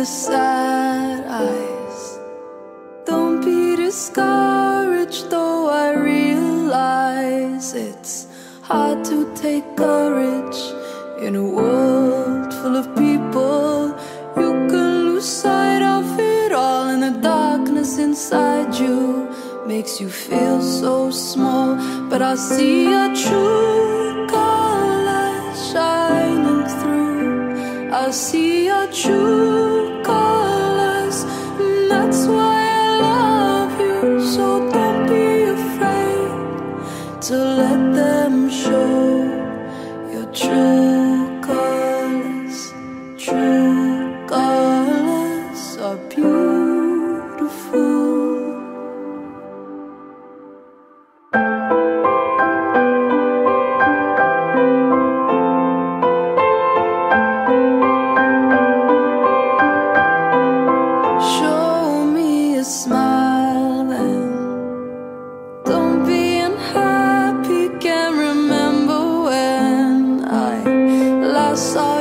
the sad eyes. Don't be discouraged, though I realize it's hard to take courage in a world full of people. You can lose sight of it all, and the darkness inside you makes you feel so small. But I see your true colors shining through. I see your true colors, and that's why I love you. So don't be afraid to let them show your true colors. True colors are beautiful. Saw